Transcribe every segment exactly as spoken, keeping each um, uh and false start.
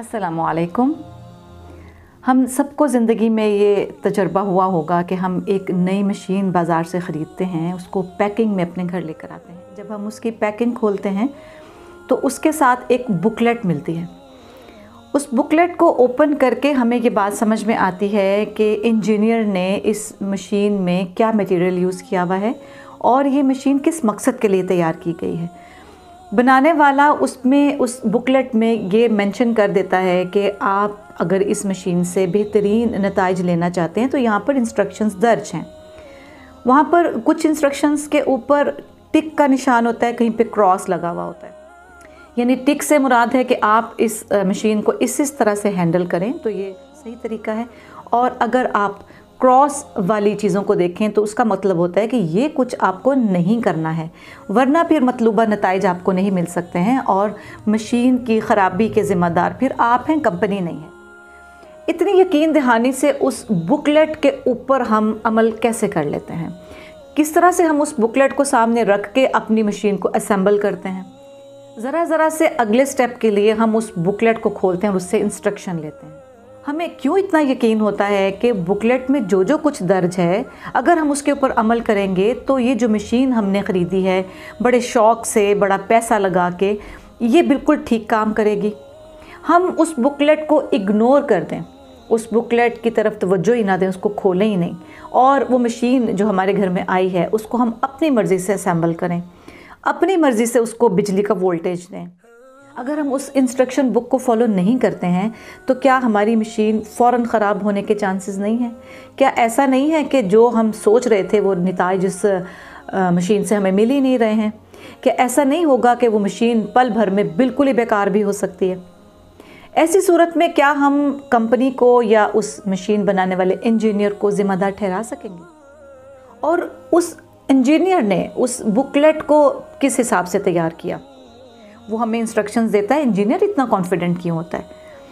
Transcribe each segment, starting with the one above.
अस्सलामु अलैकुम। हम सबको ज़िंदगी में ये तजर्बा हुआ होगा कि हम एक नई मशीन बाज़ार से ख़रीदते हैं, उसको पैकिंग में अपने घर लेकर आते हैं। जब हम उसकी पैकिंग खोलते हैं तो उसके साथ एक बुकलेट मिलती है। उस बुकलेट को ओपन करके हमें ये बात समझ में आती है कि इंजीनियर ने इस मशीन में क्या मटेरियल यूज़ किया हुआ है और ये मशीन किस मकसद के लिए तैयार की गई है। बनाने वाला उसमें उस बुकलेट में ये मेंशन कर देता है कि आप अगर इस मशीन से बेहतरीन नताइज लेना चाहते हैं तो यहाँ पर इंस्ट्रक्शंस दर्ज हैं। वहाँ पर कुछ इंस्ट्रक्शंस के ऊपर टिक का निशान होता है, कहीं पे क्रॉस लगा हुआ होता है। यानी टिक से मुराद है कि आप इस मशीन को इस इस तरह से हैंडल करें तो ये सही तरीका है, और अगर आप क्रॉस वाली चीज़ों को देखें तो उसका मतलब होता है कि ये कुछ आपको नहीं करना है, वरना फिर मतलूबा नताइज आपको नहीं मिल सकते हैं और मशीन की ख़राबी के ज़िम्मेदार फिर आप हैं, कंपनी नहीं है। इतनी यकीन दहानी से उस बुकलेट के ऊपर हम अमल कैसे कर लेते हैं, किस तरह से हम उस बुकलेट को सामने रख के अपनी मशीन को असेंबल करते हैं। ज़रा ज़रा से अगले स्टेप के लिए हम उस बुकलेट को खोलते हैं और उससे इंस्ट्रक्शन लेते हैं। हमें क्यों इतना यकीन होता है कि बुकलेट में जो जो कुछ दर्ज है अगर हम उसके ऊपर अमल करेंगे तो ये जो मशीन हमने ख़रीदी है बड़े शौक़ से, बड़ा पैसा लगा के, ये बिल्कुल ठीक काम करेगी। हम उस बुकलेट को इग्नोर कर दें, उस बुकलेट की तरफ तवज्जो ही ना दें, उसको खोलें ही नहीं, और वो मशीन जो हमारे घर में आई है उसको हम अपनी मर्ज़ी से असेंबल करें, अपनी मर्ज़ी से उसको बिजली का वोल्टेज दें। अगर हम उस इंस्ट्रक्शन बुक को फॉलो नहीं करते हैं तो क्या हमारी मशीन फ़ौरन ख़राब होने के चांसेस नहीं हैं? क्या ऐसा नहीं है कि जो हम सोच रहे थे वो नताइज इस मशीन से हमें मिल ही नहीं रहे हैं? क्या ऐसा नहीं होगा कि वो मशीन पल भर में बिल्कुल ही बेकार भी हो सकती है? ऐसी सूरत में क्या हम कंपनी को या उस मशीन बनाने वाले इंजीनियर को ज़िम्मेदार ठहरा सकेंगे? और उस इंजीनियर ने उस बुकलेट को किस हिसाब से तैयार किया? वो हमें इंस्ट्रक्शंस देता है। इंजीनियर इतना कॉन्फिडेंट क्यों होता है?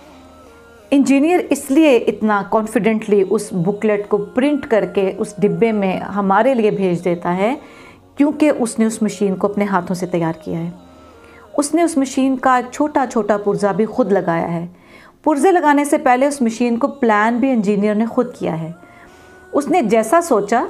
इंजीनियर इसलिए इतना कॉन्फिडेंटली उस बुकलेट को प्रिंट करके उस डिब्बे में हमारे लिए भेज देता है क्योंकि उसने उस मशीन को अपने हाथों से तैयार किया है। उसने उस मशीन का छोटा छोटा पुर्जा भी खुद लगाया है। पुर्जे लगाने से पहले उस मशीन को प्लान भी इंजीनियर ने खुद किया है। उसने जैसा सोचा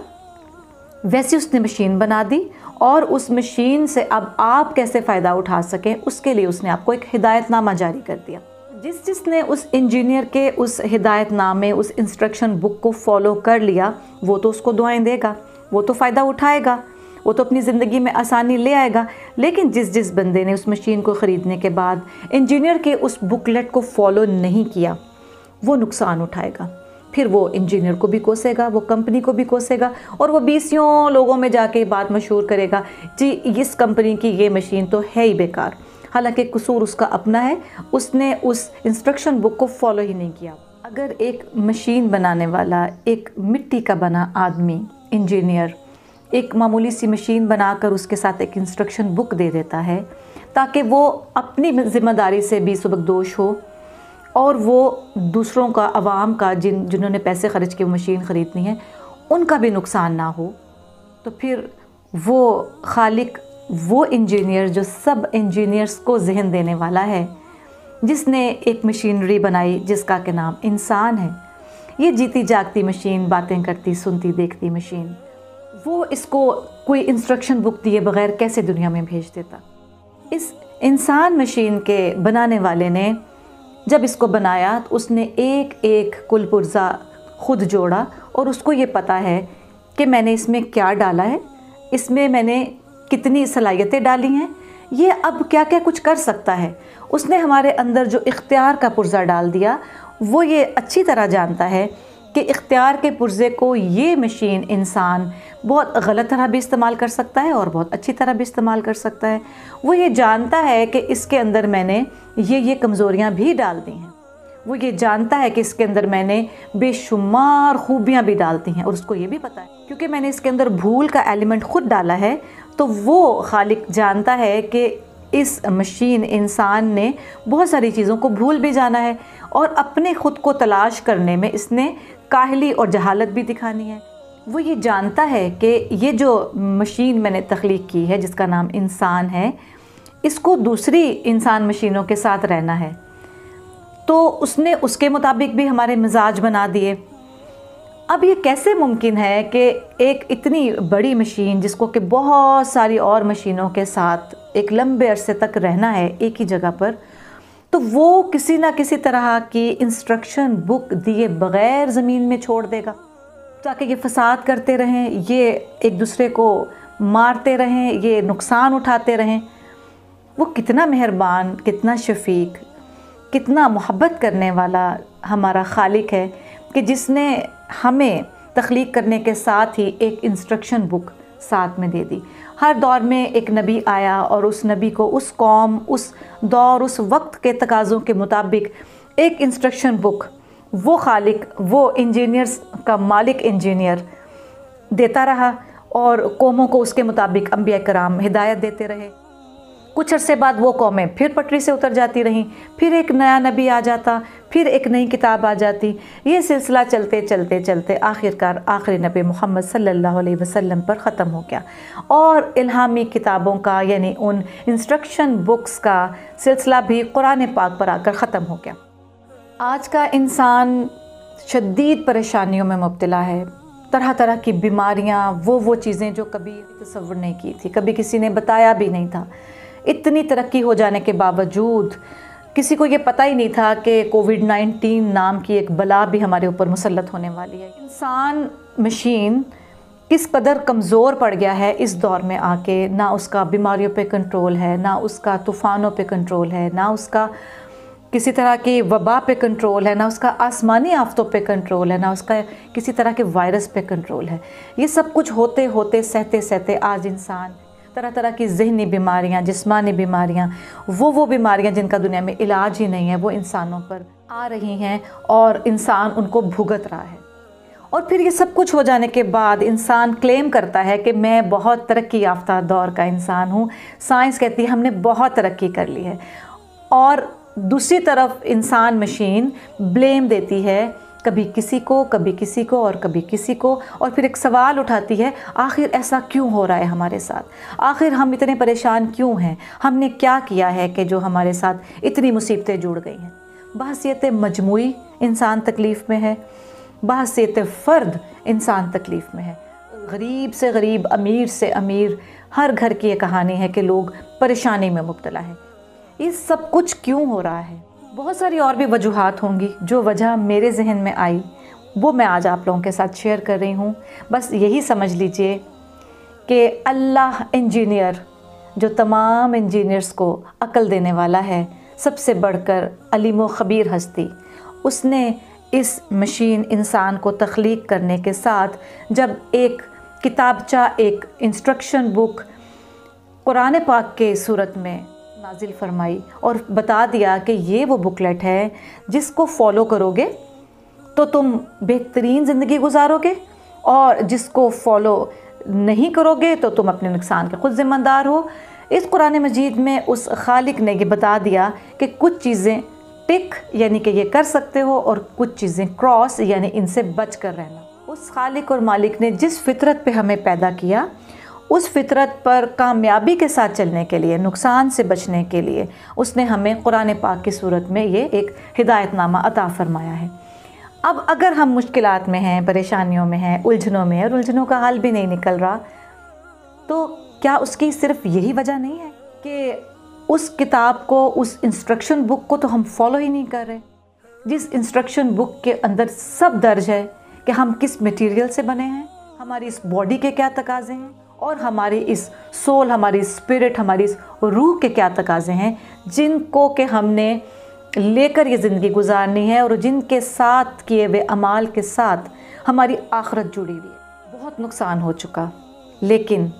वैसी उसने मशीन बना दी, और उस मशीन से अब आप कैसे फ़ायदा उठा सकें उसके लिए उसने आपको एक हिदायतनामा जारी कर दिया। जिस जिसने उस इंजीनियर के उस हिदायतनामे, उस इंस्ट्रक्शन बुक को फॉलो कर लिया वो तो उसको दुआएं देगा, वो तो फ़ायदा उठाएगा, वो तो अपनी ज़िंदगी में आसानी ले आएगा। लेकिन जिस जिस बंदे ने उस मशीन को ख़रीदने के बाद इंजीनियर के उस बुकलेट को फॉलो नहीं किया वो नुकसान उठाएगा। फिर वो इंजीनियर को भी कोसेगा, वो कंपनी को भी कोसेगा, और वो बीसियों लोगों में जाके बात मशहूर करेगा, जी इस कंपनी की ये मशीन तो है ही बेकार। हालांकि कसूर उसका अपना है, उसने उस इंस्ट्रक्शन बुक को फॉलो ही नहीं किया। अगर एक मशीन बनाने वाला, एक मिट्टी का बना आदमी, इंजीनियर, एक मामूली सी मशीन बनाकर उसके साथ एक इंस्ट्रक्शन बुक दे देता है ताकि वो अपनी ज़िम्मेदारी से भी सुबकदोश हो और वो दूसरों का, आवाम का, जिन जिन्होंने पैसे ख़र्च के वो मशीन ख़रीदनी है उनका भी नुकसान ना हो, तो फिर वो खालिक, वो इंजीनियर जो सब इंजीनियर्स को जहन देने वाला है, जिसने एक मशीनरी बनाई जिसका के नाम इंसान है, ये जीती जागती मशीन, बातें करती सुनती देखती मशीन, वो इसको कोई इंस्ट्रक्शन बुक दिए बग़ैर कैसे दुनिया में भेज देता? इस इंसान मशीन के बनाने वाले ने जब इसको बनाया तो उसने एक एक कुल पुर्जा खुद जोड़ा, और उसको ये पता है कि मैंने इसमें क्या डाला है, इसमें मैंने कितनी सलाहियतें डाली हैं, ये अब क्या क्या कुछ कर सकता है। उसने हमारे अंदर जो इख्तियार का पुर्जा डाल दिया, वो ये अच्छी तरह जानता है कि इख्तियार के पुर्जे को ये मशीन, इंसान बहुत गलत तरह भी इस्तेमाल कर सकता है और बहुत अच्छी तरह भी इस्तेमाल कर सकता है। वो ये जानता है कि इसके अंदर मैंने ये ये कमज़ोरियाँ भी डाल दी हैं, वो ये जानता है कि इसके अंदर मैंने बेशुमार खूबियाँ भी डालती हैं, और उसको ये भी पता है क्योंकि मैंने इसके अंदर भूल का एलिमेंट खुद डाला है, तो वो खालिक जानता है कि इस मशीन, इंसान ने बहुत सारी चीज़ों को भूल भी जाना है और अपने ख़ुद को तलाश करने में इसने काहली और जहालत भी दिखानी है। वो ये जानता है कि ये जो मशीन मैंने तख्लीक की है जिसका नाम इंसान है, इसको दूसरी इंसान मशीनों के साथ रहना है। तो उसने उसके मुताबिक भी हमारे मिजाज बना दिए। अब ये कैसे मुमकिन है कि एक इतनी बड़ी मशीन जिसको कि बहुत सारी और मशीनों के साथ एक लंबे अरसे तक रहना है एक ही जगह पर, तो वो किसी ना किसी तरह की इंस्ट्रक्शन बुक दिए बग़ैर ज़मीन में छोड़ देगा ताकि ये फसाद करते रहें, ये एक दूसरे को मारते रहें, ये नुकसान उठाते रहें। वो कितना मेहरबान, कितना शफीक, कितना मोहब्बत करने वाला हमारा खालिक है कि जिसने हमें तख्लीक करने के साथ ही एक इंस्ट्रक्शन बुक साथ में दे दी। हर दौर में एक नबी आया और उस नबी को उस कौम, उस दौर, उस वक्त के तकाज़ों के मुताबिक एक इंस्ट्रक्शन बुक वो खालिक, वो इंजीनियर्स का मालिक इंजीनियर देता रहा और कौमों को उसके मुताबिक अंबिया कराम हिदायत देते रहे। कुछ अरसे बाद वो कौमें फिर पटरी से उतर जाती रहीं, फिर एक नया नबी आ जाता, फिर एक नई किताब आ जाती। ये सिलसिला चलते चलते चलते आखिरकार आखिरी नबी मोहम्मद सल्लल्लाहु अलैहि वसल्लम पर ख़त्म हो गया और इल्हामी किताबों का यानी उन इंस्ट्रक्शन बुक्स का सिलसिला भी कुरान पाक पर आकर ख़त्म हो गया। आज का इंसान शदीद परेशानियों में मुब्तला है, तरह तरह की बीमारियाँ, वो वो चीज़ें जो कभी तसव्वुर नहीं की थी, कभी किसी ने बताया भी नहीं था। इतनी तरक्की हो जाने के बावजूद किसी को ये पता ही नहीं था कि कोविड नाइन्टीन नाम की एक बला भी हमारे ऊपर मुसल्लत होने वाली है। इंसान मशीन किस कदर कमज़ोर पड़ गया है इस दौर में आके, ना उसका बीमारियों पे कंट्रोल है, ना उसका तूफ़ानों पे कंट्रोल है, ना उसका किसी तरह की वबा पे कंट्रोल है, ना उसका आसमानी आफतों पे कंट्रोल है, ना उसका किसी तरह के वायरस पे कंट्रोल है। ये सब कुछ होते होते सहते सहते आज इंसान तरह तरह की ज़हनी बीमारियां, जिस्मानी बीमारियां, वो वो बीमारियां जिनका दुनिया में इलाज ही नहीं है, वो इंसानों पर आ रही हैं और इंसान उनको भुगत रहा है। और फिर ये सब कुछ हो जाने के बाद इंसान क्लेम करता है कि मैं बहुत तरक्की याफ्ता दौर का इंसान हूँ। साइंस कहती है हमने बहुत तरक्की कर ली है, और दूसरी तरफ इंसान मशीन ब्लेम देती है कभी किसी को, कभी किसी को और कभी किसी को, और फिर एक सवाल उठाती है आखिर ऐसा क्यों हो रहा है हमारे साथ, आखिर हम इतने परेशान क्यों हैं, हमने क्या किया है कि जो हमारे साथ इतनी मुसीबतें जुड़ गई हैं। बहसीत मजमूई इंसान तकलीफ़ में है, बहसीत फ़र्द इंसान तकलीफ़ में है। गरीब से गरीब, अमीर से अमीर, हर घर की ये कहानी है कि लोग परेशानी में मुब्तला है। ये सब कुछ क्यों हो रहा है? बहुत सारी और भी वजूहात होंगी, जो वजह मेरे जहन में आई वो मैं आज आप लोगों के साथ शेयर कर रही हूँ। बस यही समझ लीजिए कि अल्लाह इंजीनियर, जो तमाम इंजीनियर्स को अक्ल देने वाला है, सबसे बढ़कर अलीम व ख़बीर हस्ती, उसने इस मशीन इंसान को तख्लीक करने के साथ जब एक किताबचा, एक इंस्ट्रक्शन बुक कुरान पाक के सूरत में नाजिल फरमाई और बता दिया कि ये वो बुकलेट है जिसको फॉलो करोगे तो तुम बेहतरीन ज़िंदगी गुजारोगे, और जिसको फॉलो नहीं करोगे तो तुम अपने नुकसान के खुद ज़िम्मेदार हो। इस कुरान मजीद में उस खालिक ने ये बता दिया कि कुछ चीज़ें टिक यानी कि ये कर सकते हो, और कुछ चीज़ें क्रॉस यानी इनसे बच कर रहना। उस खालिक और मालिक ने जिस फितरत पे हमें पैदा किया, उस फितरत पर कामयाबी के साथ चलने के लिए, नुकसान से बचने के लिए उसने हमें कुरान पाक की सूरत में ये एक हिदायतनामा अता फ़रमाया है। अब अगर हम मुश्किलात में हैं, परेशानियों में हैं, उलझनों में हैं और उलझनों का हल भी नहीं निकल रहा, तो क्या उसकी सिर्फ यही वजह नहीं है कि उस किताब को, उस इंस्ट्रक्शन बुक को तो हम फॉलो ही नहीं कर रहे, जिस इंस्ट्रक्शन बुक के अंदर सब दर्ज है कि हम किस मटेरियल से बने हैं, हमारी इस बॉडी के क्या तकाज़े हैं, और हमारी इस सोल, हमारी स्पिरिट, हमारी इस रूह के क्या तकाज़े हैं, जिनको कि हमने लेकर ये ज़िंदगी गुजारनी है और जिनके साथ किए हुए अमाल के साथ हमारी आखिरत जुड़ी हुई है। बहुत नुकसान हो चुका, लेकिन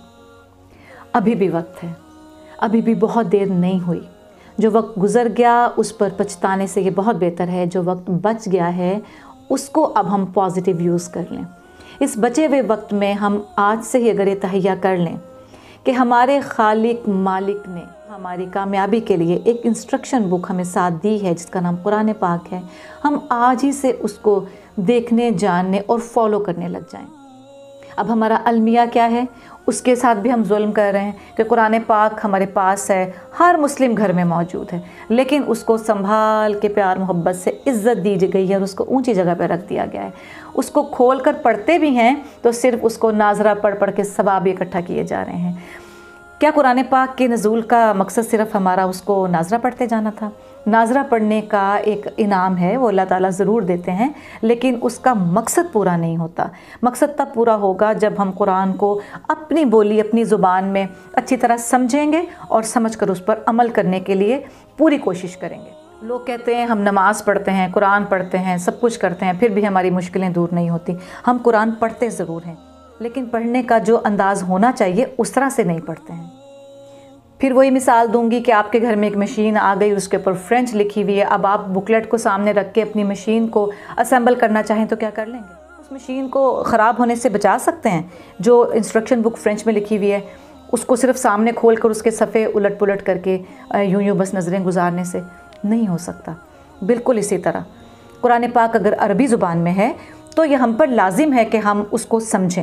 अभी भी वक्त है, अभी भी बहुत देर नहीं हुई। जो वक्त गुज़र गया उस पर पछताने से ये बहुत बेहतर है जो वक्त बच गया है उसको अब हम पॉजिटिव यूज़ कर लें। इस बचे हुए वक्त में हम आज से ही अगर ये तहैया कर लें कि हमारे खालिक मालिक ने हमारी कामयाबी के लिए एक इंस्ट्रक्शन बुक हमें साथ दी है जिसका नाम कुरान पाक है, हम आज ही से उसको देखने, जानने और फॉलो करने लग जाएं। अब हमारा अलमिया क्या है, उसके साथ भी हम जुल्म कर रहे हैं कि कुरान पाक हमारे पास है, हर मुस्लिम घर में मौजूद है, लेकिन उसको संभाल के प्यार मोहब्बत से इज़्ज़त दी गई है और उसको ऊंची जगह पर रख दिया गया है। उसको खोल कर पढ़ते भी हैं तो सिर्फ उसको नाजरा पढ़ पढ़ के सवाब इकट्ठा किए जा रहे हैं। क्या कुरान पाक के नज़ूल का मकसद सिर्फ हमारा उसको नाजरा पढ़ते जाना था? नाजरा पढ़ने का एक इनाम है, वो अल्लाह ताला ज़रूर देते हैं, लेकिन उसका मकसद पूरा नहीं होता। मकसद तब पूरा होगा जब हम कुरान को अपनी बोली, अपनी ज़ुबान में अच्छी तरह समझेंगे और समझकर उस पर अमल करने के लिए पूरी कोशिश करेंगे। लोग कहते हैं हम नमाज़ पढ़ते हैं, कुरान पढ़ते हैं, सब कुछ करते हैं, फिर भी हमारी मुश्किलें दूर नहीं होती। हम कुरान पढ़ते ज़रूर हैं, लेकिन पढ़ने का जो अंदाज़ होना चाहिए उस तरह से नहीं पढ़ते हैं। फिर वही मिसाल दूंगी कि आपके घर में एक मशीन आ गई, उसके ऊपर फ्रेंच लिखी हुई है। अब आप बुकलेट को सामने रख के अपनी मशीन को असेंबल करना चाहें तो क्या कर लेंगे? उस मशीन को ख़राब होने से बचा सकते हैं? जो इंस्ट्रक्शन बुक फ्रेंच में लिखी हुई है उसको सिर्फ सामने खोल कर उसके सफ़े उलट पुलट करके यूं यूं बस नज़रें गुजारने से नहीं हो सकता। बिल्कुल इसी तरह कुरान पाक अगर अरबी ज़ुबान में है तो यह हम पर लाजिम है कि हम उसको समझें।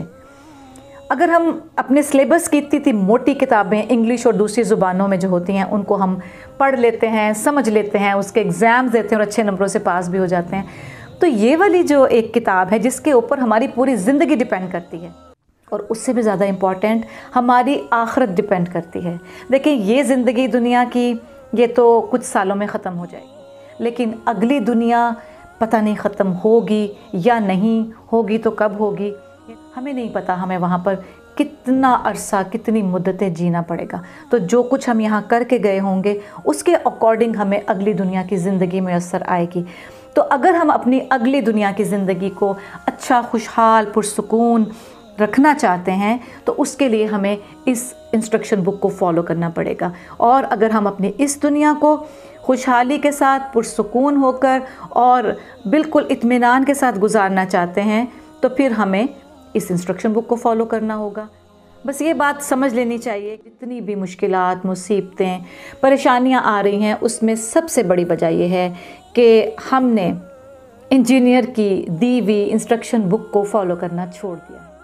अगर हम अपने सिलेबस की इतनी इतनी मोटी किताबें इंग्लिश और दूसरी ज़ुबानों में जो होती हैं उनको हम पढ़ लेते हैं, समझ लेते हैं, उसके एग्ज़ाम्स देते हैं और अच्छे नंबरों से पास भी हो जाते हैं, तो ये वाली जो एक किताब है जिसके ऊपर हमारी पूरी ज़िंदगी डिपेंड करती है और उससे भी ज़्यादा इम्पॉर्टेंट हमारी आखिरत डिपेंड करती है। देखिए, ये ज़िंदगी दुनिया की ये तो कुछ सालों में ख़त्म हो जाएगी, लेकिन अगली दुनिया पता नहीं ख़त्म होगी या नहीं होगी तो कब होगी हमें नहीं पता। हमें वहाँ पर कितना अरसा, कितनी मुद्दतें जीना पड़ेगा। तो जो कुछ हम यहाँ करके गए होंगे उसके अकॉर्डिंग हमें अगली दुनिया की ज़िंदगी मैसर आएगी। तो अगर हम अपनी अगली दुनिया की ज़िंदगी को अच्छा, खुशहाल, पुरसुकून रखना चाहते हैं तो उसके लिए हमें इस इंस्ट्रक्शन बुक को फॉलो करना पड़ेगा। और अगर हम अपनी इस दुनिया को खुशहाली के साथ, पुरसुकून होकर और बिल्कुल इत्मीनान के साथ गुजारना चाहते हैं तो फिर हमें इस इंस्ट्रक्शन बुक को फॉलो करना होगा। बस ये बात समझ लेनी चाहिए, जितनी भी मुश्किलात, मुसीबतें, परेशानियां आ रही हैं उसमें सबसे बड़ी वजह यह है कि हमने इंजीनियर की दी हुई इंस्ट्रक्शन बुक को फॉलो करना छोड़ दिया।